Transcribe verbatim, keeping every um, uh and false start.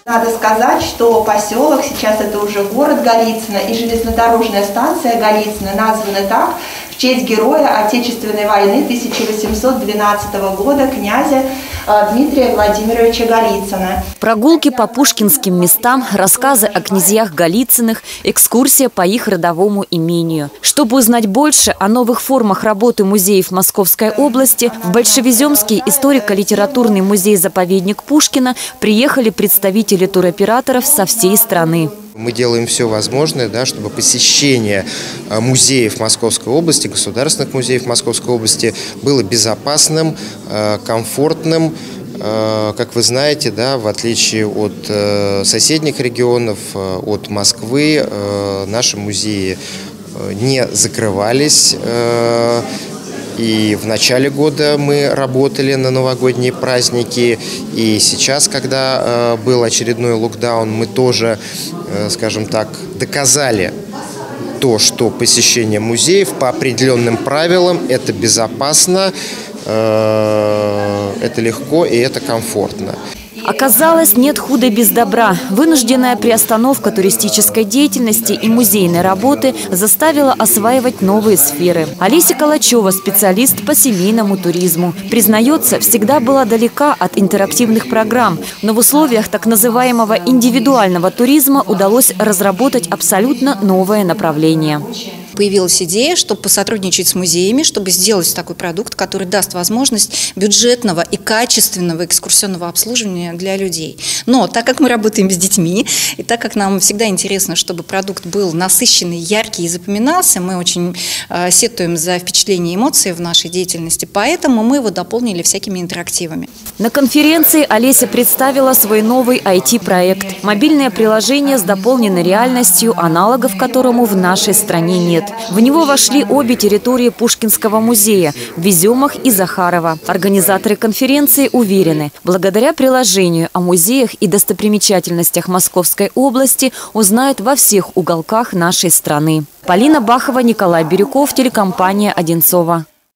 Надо сказать, что поселок, сейчас это уже город Голицыно, и железнодорожная станция Голицыно названы так в честь героя Отечественной войны тысяча восемьсот двенадцатого года князя Дмитрия Владимировича Голицына. Прогулки по пушкинским местам, рассказы о князьях Голицыных, экскурсия по их родовому имению. Чтобы узнать больше о новых формах работы музеев Московской области, в Большевиземский историко-литературный музей-заповедник Пушкина приехали представители туроператоров со всей страны. Мы делаем все возможное, да, чтобы посещение музеев Московской области, государственных музеев Московской области было безопасным, комфортным. Как вы знаете, да, в отличие от соседних регионов, от Москвы, наши музеи не закрывались. И в начале года мы работали на новогодние праздники, и сейчас, когда э, был очередной локдаун, мы тоже, э, скажем так, доказали то, что посещение музеев по определенным правилам – это безопасно, э, это легко и это комфортно. Оказалось, нет худа без добра. Вынужденная приостановка туристической деятельности и музейной работы заставила осваивать новые сферы. Олеся Калачева, специалист по семейному туризму, признается, всегда была далека от интерактивных программ, но в условиях так называемого индивидуального туризма удалось разработать абсолютно новое направление. Появилась идея, чтобы посотрудничать с музеями, чтобы сделать такой продукт, который даст возможность бюджетного и качественного экскурсионного обслуживания для людей. Но так как мы работаем с детьми, и так как нам всегда интересно, чтобы продукт был насыщенный, яркий и запоминался, мы очень э, сетуем за впечатления и эмоции в нашей деятельности, поэтому мы его дополнили всякими интерактивами. На конференции Олеся представила свой новый ай ти-проект. Мобильное приложение с дополненной реальностью, аналогов которому в нашей стране нет. В него вошли обе территории Пушкинского музея – Веземах и Захарова. Организаторы конференции уверены, благодаря приложению о музеях и достопримечательностях Московской области узнают во всех уголках нашей страны. Полина Бахова, Николай Бирюков, телекомпания «Одинцово».